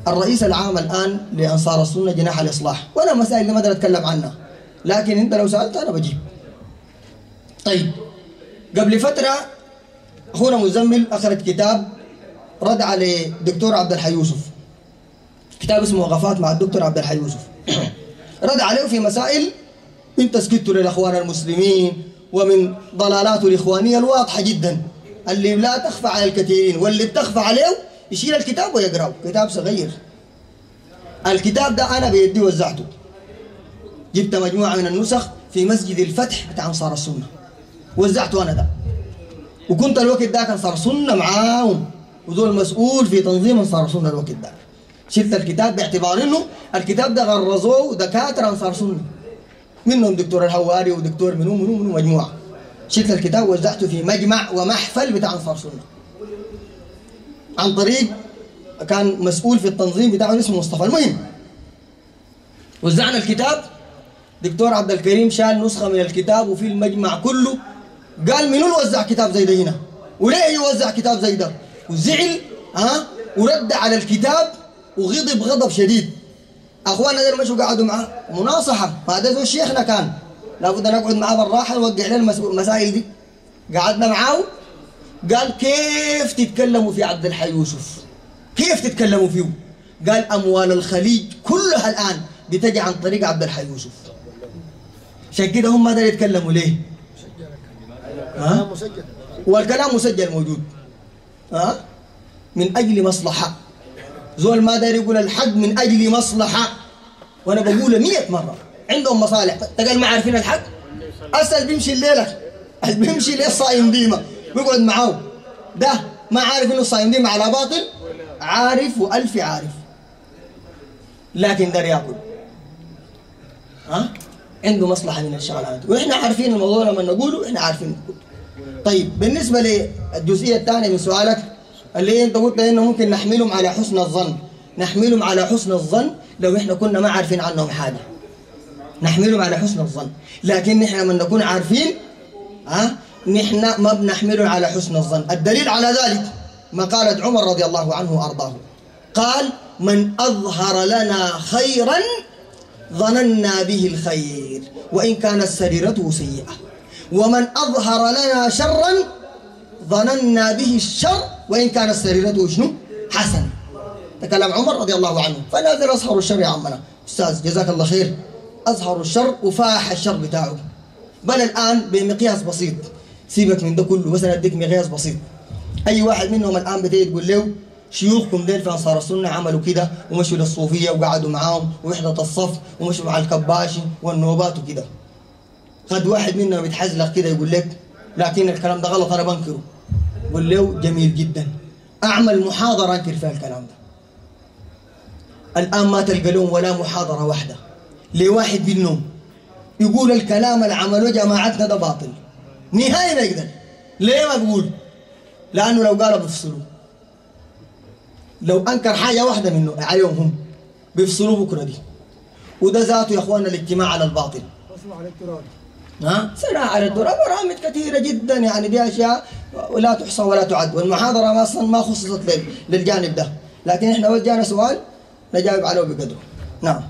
الرئيس العام الآن لأنصار السنة جناح الإصلاح، وأنا مسائل ما أقدر أتكلم عنها، لكن أنت لو سألت أنا بجيب. طيب، قبل فترة أخونا مزمل أخرج كتاب رد على الدكتور عبد الحي يوسف، كتاب اسمه وقفات مع الدكتور عبد الحي يوسف. رد عليه في مسائل انت سكتوا للأخوان المسلمين ومن ضلالاته الإخوانية الواضحة جدا اللي لا تخفى على الكثيرين، واللي بتخفى عليه يشيل الكتاب ويقرأه. كتاب صغير. الكتاب ده أنا بيدي وزعته، جبت مجموعة من النسخ في مسجد الفتح بتاع أنصار السنة، وزعته أنا ده، وكنت الوقت ده أنصار سنة معاهم وذو المسؤول في تنظيم أنصار سنة الوقت ده. شلت الكتاب باعتبار إنه الكتاب ده غرزوه دكاترة أنصار سنة، منهم دكتور الهواري ودكتور منو مجموعة. شلت الكتاب ووزعته في مجمع ومحفل بتاع أنصار سنة عن طريق كان مسؤول في التنظيم بتاعه اسمه مصطفى. المهم وزعنا الكتاب، دكتور عبد الكريم شال نسخة من الكتاب وفي المجمع كله قال منو وزع كتاب زي ده هنا؟ وليه يوزع كتاب زي ده؟ وزعل ورد على الكتاب وغضب غضب شديد. اخواننا دول مشوا قعدوا معاه مناصحه، ما ده زول شيخنا كان لابد نقعد معاه بالراحه نوقع له المسائل دي. قعدنا معاه قال كيف تتكلموا في عبد الحي يوسف؟ كيف تتكلموا فيه؟ قال اموال الخليج كلها الان بتجي عن طريق عبد الحي يوسف. عشان كده هم ما داروا يتكلموا ليه؟ والكلام مسجل موجود. من اجل مصلحه. زول ما داري يقول الحق من اجل مصلحه، وانا بقوله 100 مره. عندهم مصالح، تقال ما عارفين الحق. اسال بيمشي الليله بيمشي ليه الصايم ديما بيقعد معاه، ده ما عارف انه الصايم ديما على باطل، عارف والف عارف، لكن دار ياكل. عنده مصلحه من الشغلات، واحنا عارفين الموضوع لما نقوله احنا عارفين. طيب بالنسبه للجزئيه الثانيه من سؤالك اللي انت قلت انه ممكن نحملهم على حسن الظن، نحملهم على حسن الظن لو احنا كنا ما عارفين عنهم حاجه، نحملهم على حسن الظن، لكن احنا لما نكون عارفين نحن ما بنحمله على حسن الظن. الدليل على ذلك مقالة عمر رضي الله عنه وارضاه، قال: من اظهر لنا خيرا ظننا به الخير وان كانت سريرته سيئه، ومن اظهر لنا شرا ظننا به الشر وإن كانت سريرته شنو؟ حسن. تكلم عمر رضي الله عنه. فنازل أظهر الشر يا عمنا أستاذ جزاك الله خير، أظهر الشر وفاح الشر بتاعه، بل الآن بمقياس بسيط، سيبك من ده كله، بس أنا أديك مقياس بسيط. أي واحد منهم الآن بتيجي تقول له شيوخكم ديل في أنصار السنة عملوا كده ومشوا للصوفية وقعدوا معاهم ووحدة الصف ومشوا مع الكباشي والنوبات وكده، خد واحد منهم يتحزلق كده يقول لك لكن الكلام ده غلط أنا بنكره، قل له جميل جدا، أعمل محاضرة أنكر فيها الكلام ده. الآن ما تلقى لهم ولا محاضرة واحدة لواحد منهم يقول الكلام اللي عملوه جماعتنا ده باطل نهائي. ما يقدر. ليه ما بقول؟ لأنه لو قالوا بيفصلوا، لو أنكر حاجة واحدة منه عليهم هم بيفصلوا بكرة دي. وده ذاته يا أخواننا الاجتماع على الباطل. صراع على التراب برامج كثيرة جدا، يعني دي أشياء لا تحصى ولا تعد، والمحاضرة أصلا ما خصصت للجانب ده، لكن إحنا وجهنا سؤال نجاوب عليه بقدره. نعم.